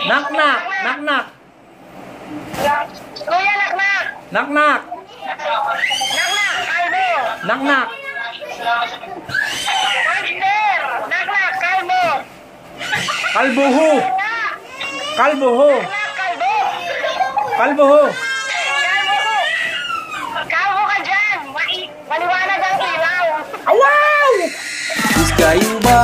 Naknak. Naknak. Kuya, naknak. Naknak. Naknak, kalbo. Naknak. Monster. Naknak, kalbo. Kalbuho. Kalbuho. Naknak, kalbo. Kalbuho. Kalbo ka dyan. Maliwanag ang ilaw. Wow! Is kayo ba?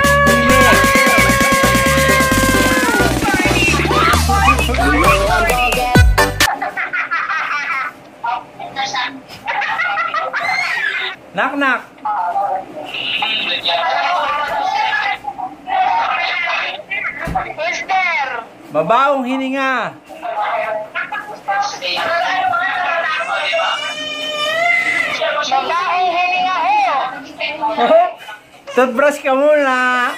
Naknak. Mister. Babaong hininga. Babaeng hininga ho. Toothbrush ka muna.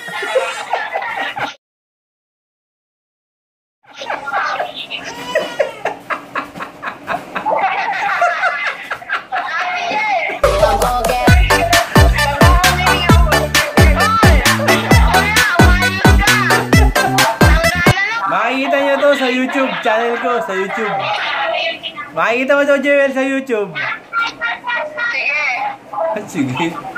Makikita nyo to sa YouTube channel ko, sa YouTube. Makikita mo to, Jewel, sa YouTube. Sige. Sige.